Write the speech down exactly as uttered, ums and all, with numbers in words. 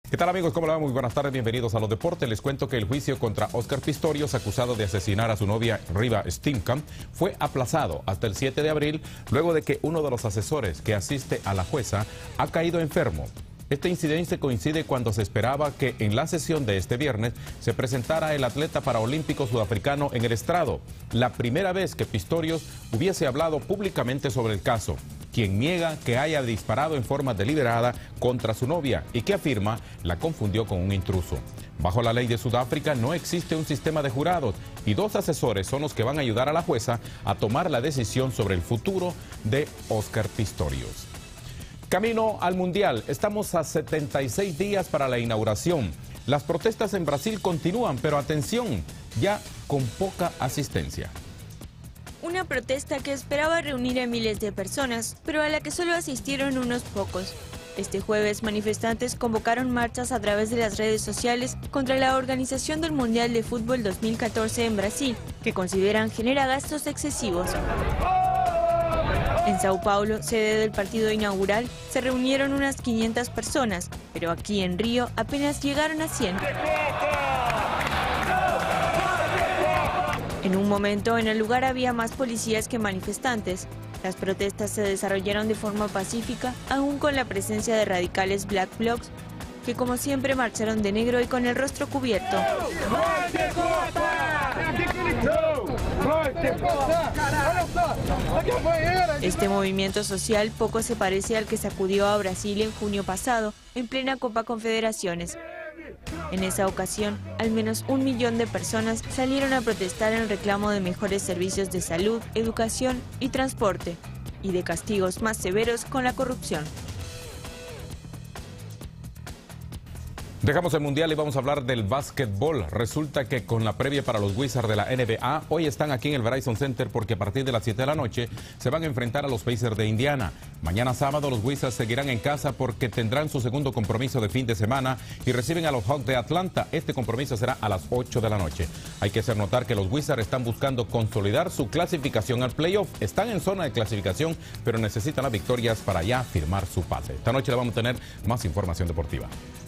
¿Qué tal, amigos? ¿Cómo le va? Muy buenas tardes, bienvenidos a Los Deportes. Les cuento que el juicio contra Óscar Pistorius, acusado de asesinar a su novia Riva Steenkamp, fue aplazado hasta el siete de abril, luego de que uno de los asesores que asiste a la jueza ha caído enfermo. Este incidente coincide cuando se esperaba que en la sesión de este viernes se presentara el atleta paraolímpico sudafricano en el estrado, la primera vez que Pistorius hubiese hablado públicamente sobre el caso, quien niega que haya disparado en forma deliberada contra su novia y que afirma la confundió con un intruso. Bajo la ley de Sudáfrica no existe un sistema de jurados y dos asesores son los que van a ayudar a la jueza a tomar la decisión sobre el futuro de Óscar Pistorius. Camino al Mundial, estamos a setenta y seis días para la inauguración. Las protestas en Brasil continúan, pero atención, ya con poca asistencia. Una protesta que esperaba reunir a miles de personas, pero a la que solo asistieron unos pocos. Este jueves, manifestantes convocaron marchas a través de las redes sociales contra la organización del Mundial de Fútbol dos mil catorce en Brasil, que consideran genera gastos excesivos. En Sao Paulo, sede del partido inaugural, se reunieron unas quinientas personas, pero aquí en Río apenas llegaron a cien. En un momento, en el lugar había más policías que manifestantes. Las protestas se desarrollaron de forma pacífica, aún con la presencia de radicales Black Blocs, que como siempre marcharon de negro y con el rostro cubierto. Este movimiento social poco se parece al que sacudió a Brasil en junio pasado, en plena Copa Confederaciones. En esa ocasión, al menos un millón de personas salieron a protestar en reclamo de mejores servicios de salud, educación y transporte, y de castigos más severos con la corrupción. Dejamos el Mundial y vamos a hablar del básquetbol. Resulta que con la previa para los Wizards de la N B A, hoy están aquí en el Verizon Center porque a partir de las siete de la noche se van a enfrentar a los Pacers de Indiana. Mañana sábado los Wizards seguirán en casa porque tendrán su segundo compromiso de fin de semana y reciben a los Hawks de Atlanta. Este compromiso será a las ocho de la noche. Hay que hacer notar que los Wizards están buscando consolidar su clasificación al playoff. Están en zona de clasificación, pero necesitan las victorias para ya firmar su pase. Esta noche le vamos a tener más información deportiva.